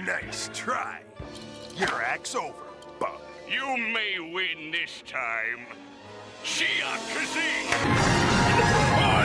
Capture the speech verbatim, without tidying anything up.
Nice try. Your act's over, Bug. You may win this time. Chia Kazee!